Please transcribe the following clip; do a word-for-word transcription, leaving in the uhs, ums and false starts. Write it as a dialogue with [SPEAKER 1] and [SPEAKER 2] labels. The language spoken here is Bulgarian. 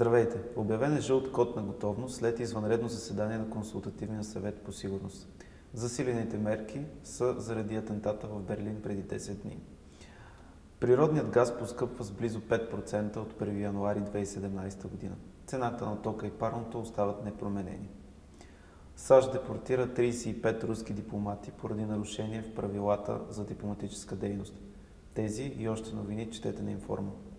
[SPEAKER 1] Здравейте! Обявен е жълт код на готовност след извънредно заседание на Консултативния съвет по сигурност. Засилените мерки са заради атентата в Берлин преди десет дни. Природният газ поскъпва с близо пет процента от първи януари две хиляди и седемнадесета година. Цената на тока и парното остават непроменени. САЩ депортира тридесет и пет руски дипломати поради нарушение в правилата за дипломатическа дейност. Тези и още новини четете на Информа.